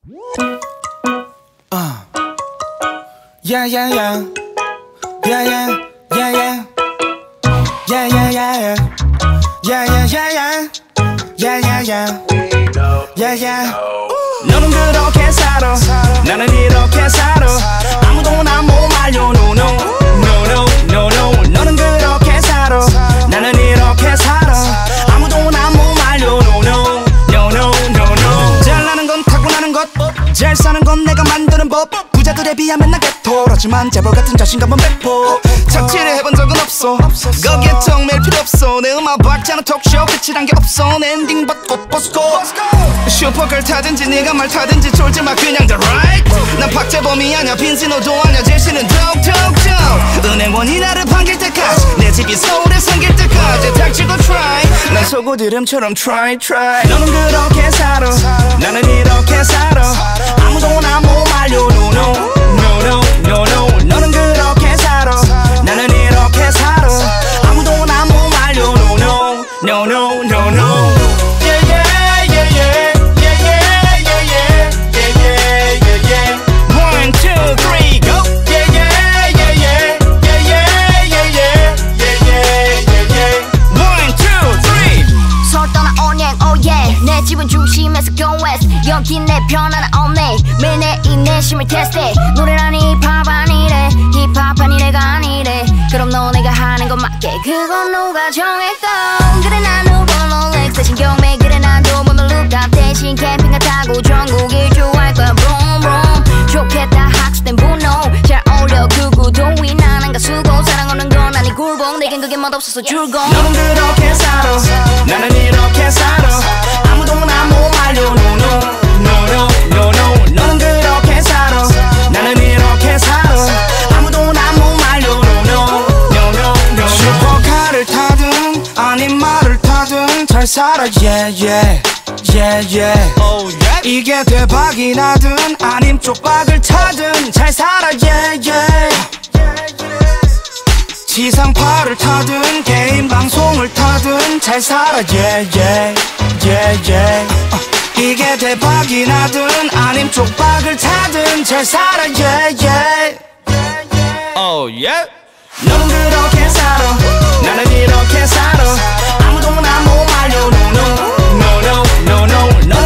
Yeah, yeah, yeah. Yeah, yeah, yeah, yeah. Yeah, yeah, yeah, yeah. Yeah, yeah, yeah, yeah. Yeah, yeah, yeah. Yeah, yeah. 너는 그렇게 살아, 나는 이렇게 살아. 아무도 나 못 말려, no, no, no, no, no, no. 너는 그렇게 살아, 나는 이렇게 살아. 아무도 나 못 말려, no, no, no, no, no, no. 잘나는 건 타고나는 것, 잘 사는 건 내가 만드는 법. 부자들에 비하면 나 개토라지만 재벌 같은 자신감은 100%. 착취를 해본 적은 없어, 거기에 정밀 필요 없어. 내 음악 박자는 톡쇼 끝이란 게 없어. 내 엔딩 받고 포스코 슈퍼걸 타든지 네가 말 타든지 졸지 마 그냥 다 right. 난 박재범이 아냐 빈신호도 아냐 제시는 톡톡톡. 은행원이 나를 반길 때까지 내 집이 서울에 생길 때까지 닥치고 try. 난 소고드름처럼 try try. 너는 그렇게 살아, 나는 이렇게 살아. 아무도 나 못 말려, no no no no no no. 너는 그렇게 살아, 나는 이렇게 살아. 아무도 나 못 말려, no no no no no no. Yeah yeah yeah yeah yeah yeah yeah yeah yeah yeah yeah. 1 2 3 go. Yeah yeah yeah yeah yeah yeah yeah yeah yeah yeah yeah. 1 2 3. 서울 떠나오네 oh yeah. 내 집은 중심에서 go west. 여기 내 편 하나 없네. 매일 내 인내심을 테스트해. 노래라니 힙합 아니래, 힙합 아니래가 아니래. 그럼 너 내가 하는 건 맞게 그건 누가 정했어. 그래 난 우번 롤렉스 대신 경매. 그래 난 도보면 룩탑 대신 캠핑카 타고 전국 일주할 거야 vroom vroom. 좋겠다 학습된 분노 잘 어울려 그 구도위. 나는 가수고 사랑하는 건 아니 굴복. 내겐 그게 멋없어서 줄고. 너는 그렇게 살아, 나는 이렇게 살아. 아무도 나 못 말려, no no no no no no. 너는 그렇게 살아, 나는 이렇게 살아. 아무도 나 못 말려, no no no no no. 슈퍼카를 타든 아닌 말을 타든 잘 살아 yeah yeah yeah yeah. Oh yeah. 이게 대박이 나든 아님 쪽박을 타든 잘 살아 yeah yeah. 지상파를 타든 개인 방송을 타든 잘 살아 yeah yeah yeah yeah. 이게 대박이 나든 아님 쪽박을 타든 잘 살아 yeah yeah. Oh yeah. 너는 그렇게 살아, 나는 이렇게 살아. 아무도 나 못 말려, no no no no no no.